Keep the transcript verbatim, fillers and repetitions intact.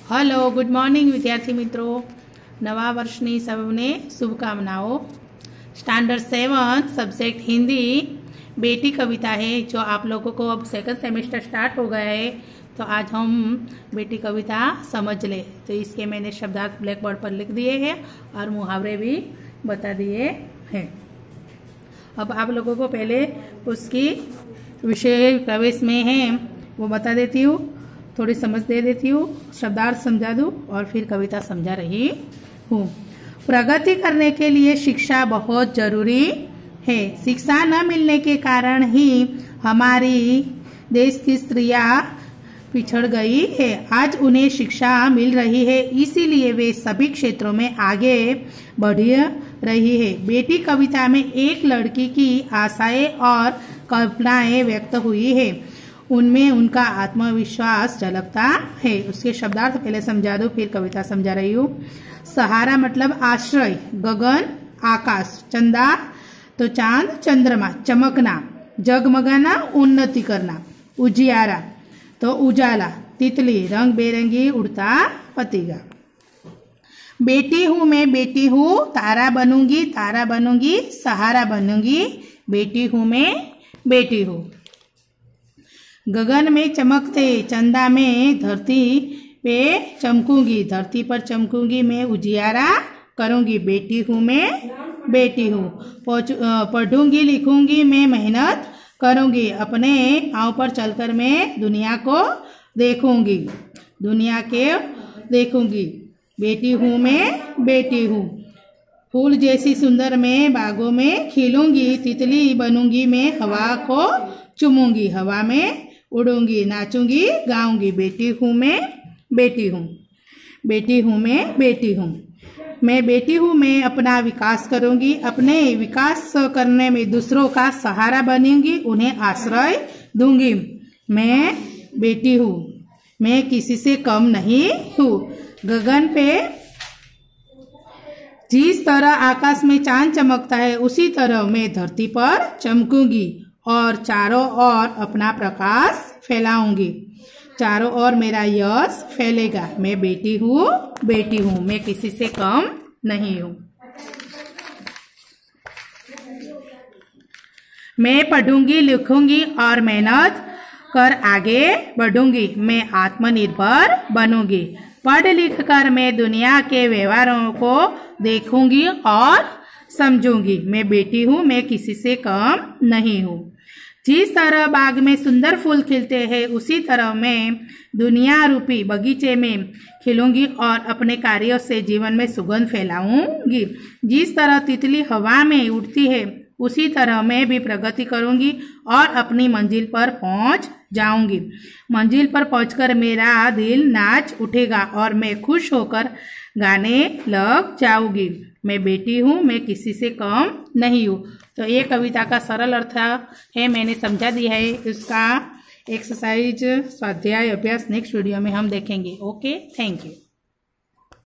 Hello good morning विद्यार्थी मित्रों, नवा वर्षनी सबने शुभकामनाओं। स्टैंडर्ड सेवन सब्जेक्ट हिंदी बेटी कविता है जो आप लोगों को अब सेकंड सेमेस्टर स्टार्ट हो गया है। तो आज हम बेटी कविता समझ ले। तो इसके मैंने शब्दार्थ ब्लैक बोर्ड पर लिख दिए हैं और मुहावरे भी बता दिए हैं। अब आप लोगों को पहले उसकी विषय प्रवेश में है वो बता देती हूँ, थोड़ी समझ दे देती हूँ, शब्दार्थ समझा दूँ और फिर कविता समझा रही हूँ। प्रगति करने के लिए शिक्षा बहुत जरूरी है। शिक्षा न मिलने के कारण ही हमारी देश की स्त्रियां पिछड़ गई है। आज उन्हें शिक्षा मिल रही है, इसीलिए वे सभी क्षेत्रों में आगे बढ़ रही है। बेटी कविता में एक लड़की की आशाएं और कल्पनाएं व्यक्त हुई है, उनमें उनका आत्मविश्वास झलकता है। उसके शब्दार्थ पहले समझा दो फिर कविता समझा रही हूँ। सहारा मतलब आश्रय, गगन आकाश, चंदा तो चांद चंद्रमा, चमकना, जगमगाना उन्नति करना, उजियारा तो उजाला, तितली रंग बेरंगी उड़ता पतीगा। बेटी हूँ मैं बेटी हूँ, तारा बनूंगी तारा बनूंगी, सहारा बनूंगी, बेटी हूँ मैं बेटी हूँ। गगन में चमकते चंदा में धरती पे चमकूंगी, धरती पर चमकूंगी मैं, उजियारा करूंगी, बेटी हूँ मैं बेटी हूँ। पढ़ूंगी लिखूंगी मैं, मेहनत करूंगी, अपने पाँव पर चलकर मैं दुनिया को देखूंगी, दुनिया के देखूंगी, बेटी हूँ मैं बेटी हूँ। फूल जैसी सुंदर मैं बागों में खिलूंगी, तितली बनूंगी मैं, हवा को चूमूंगी, हवा में उड़ूंगी, नाचूंगी गाऊंगी, बेटी हूँ मैं बेटी हूँ, बेटी हूँ मैं बेटी हूँ। मैं बेटी हूँ मैं अपना विकास करूंगी, अपने विकास करने में दूसरों का सहारा बनूंगी, उन्हें आश्रय दूंगी। मैं बेटी हूँ, मैं किसी से कम नहीं हूँ। गगन पे जिस तरह आकाश में चांद चमकता है उसी तरह मैं धरती पर चमकूंगी और चारों ओर अपना प्रकाश फैलाऊंगी, चारों ओर मेरा यश फैलेगा। मैं बेटी हूँ बेटी हूँ, मैं किसी से कम नहीं हूँ। मैं पढ़ूंगी लिखूंगी और मेहनत कर आगे बढ़ूंगी, मैं आत्मनिर्भर बनूंगी। पढ़ लिख कर मैं दुनिया के व्यवहारों को देखूंगी और समझूंगी। मैं बेटी हूँ, मैं किसी से कम नहीं हूँ। जिस तरह बाग में सुंदर फूल खिलते हैं उसी तरह मैं दुनिया रूपी बगीचे में खिलूंगी और अपने कार्यों से जीवन में सुगंध फैलाऊंगी। जिस तरह तितली हवा में उड़ती है उसी तरह मैं भी प्रगति करूंगी और अपनी मंजिल पर पहुंच जाऊंगी। मंजिल पर पहुंचकर मेरा दिल नाच उठेगा और मैं खुश होकर गाने लग जाऊंगी। मैं बेटी हूँ, मैं किसी से कम नहीं हूँ। तो ये कविता का सरल अर्थ है मैंने समझा दिया है। इसका एक्सरसाइज स्वाध्याय अभ्यास नेक्स्ट वीडियो में हम देखेंगे। Okay, thank you.